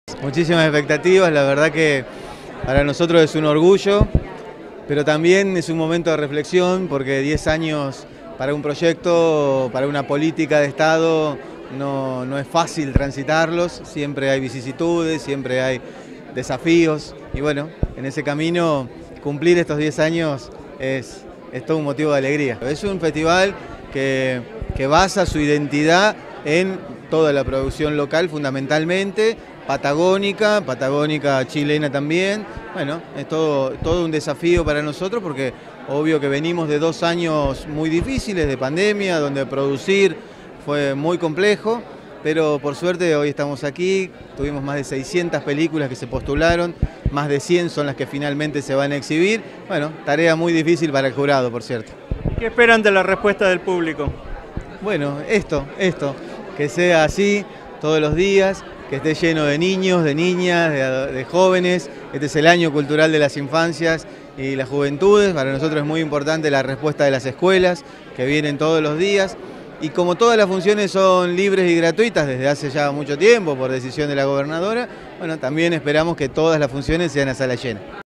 Muchísimas expectativas, la verdad que para nosotros es un orgullo, pero también es un momento de reflexión porque 10 años para un proyecto, para una política de Estado, no es fácil transitarlos, siempre hay vicisitudes, siempre hay desafíos y bueno, en ese camino cumplir estos 10 años es todo un motivo de alegría. Es un festival que basa su identidad en toda la producción local fundamentalmente, patagónica chilena también. Bueno, es todo un desafío para nosotros porque obvio que venimos de 2 años muy difíciles de pandemia, donde producir fue muy complejo, pero por suerte hoy estamos aquí, tuvimos más de 600 películas que se postularon, más de 100 son las que finalmente se van a exhibir. Bueno, tarea muy difícil para el jurado, por cierto. ¿Qué esperan de la respuesta del público? Bueno, esto, que sea así todos los días, que esté lleno de niños, de niñas, de jóvenes. Este es el año cultural de las infancias y las juventudes. Para nosotros es muy importante la respuesta de las escuelas, que vienen todos los días. Y como todas las funciones son libres y gratuitas desde hace ya mucho tiempo, por decisión de la gobernadora, bueno, también esperamos que todas las funciones sean a sala llena.